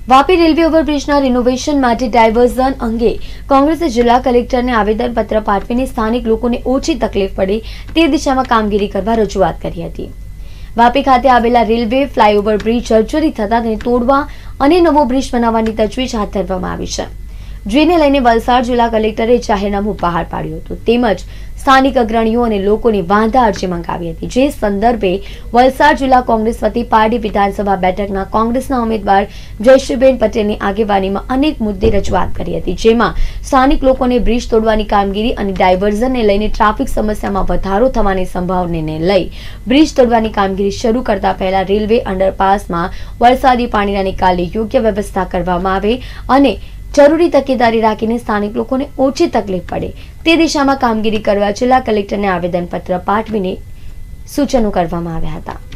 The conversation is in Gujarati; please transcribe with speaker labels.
Speaker 1: વાપી રેલવે ઓવરબ્રિજના રિનોવેશન માટે ડાયવર્ઝન અંગે કોંગ્રેસે જિલ્લા કલેક્ટરને આવેદનપત્ર પાઠવીને સ્થાનિક લોકોને ઓછી તકલીફ પડે તે દિશામાં કામગીરી કરવા રજૂઆત કરી હતી। વાપી ખાતે આવેલા રેલવે ફ્લાયઓવર બ્રિજ જર્જરિત થતા તેને તોડવા અને નવો બ્રિજ બનાવવાની તજવીજ હાથ ધરવામાં આવી છે, જેને લઈને વલસાડ જિલ્લા કલેક્ટરે જાહેરનામું બહાર પાડ્યું હતું તેમજ સ્થાનિક અગ્રણીઓ અને લોકોની વાંધા અરજી મંગાવી હતી। જે સંદર્ભે વલસાડ જિલ્લા કોંગ્રેસ વતી પારડી વિધાનસભા બેઠકના કોંગ્રેસના ઉમેદવાર જયશ્રીબેન પટેલની આગેવાનીમાં અનેક મુદ્દે રજૂઆત કરી હતી, જેમાં સ્થાનિક લોકોને બ્રિજ તોડવાની કામગીરી અને ડાયવર્ઝનને લઈને ટ્રાફિક સમસ્યામાં વધારો થવાની સંભાવનાને લઈ બ્રિજ તોડવાની કામગીરી શરૂ કરતા પહેલા રેલવે અંડરપાસમાં વરસાદી પાણીના નિકાલની યોગ્ય વ્યવસ્થા કરવામાં આવે અને જરૂરી તકેદારી રાખીને સ્થાનિક લોકોને ઓછી તકલીફ પડે તે દિશામાં કામગીરી કરવા જિલ્લા કલેક્ટરને આવેદનપત્ર પાઠવીને સૂચનો કરવામાં આવ્યા હતા।